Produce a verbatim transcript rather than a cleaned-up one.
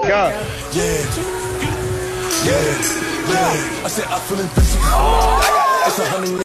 Go. Yeah, yeah, yeah. I said I feel invincible. It's a hundred.